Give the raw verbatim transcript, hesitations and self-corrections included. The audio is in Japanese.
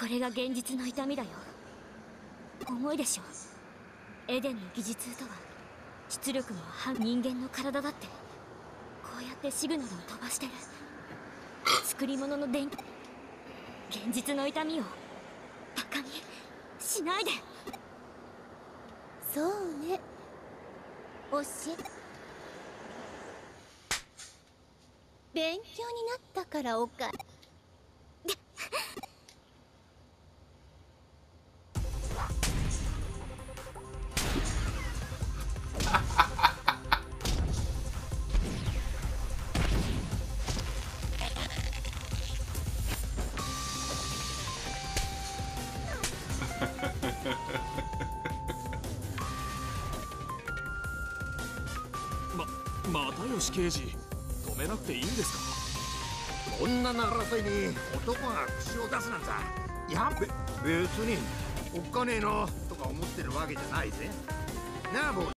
これが現実の痛みだよ。重いでしょ。エデンの技術とは出力の半人間の体だって。こうやってシグナルを飛ばしてる。作り物の電気。現実の痛みをバカにしないで。 そうね。教え勉強になったからおかま、又吉刑事、止めなくていいんですか？ 女の争いに男が口を出すなんざ、やべ、別におっかねえなとか思ってるわけじゃないぜ。なあ、坊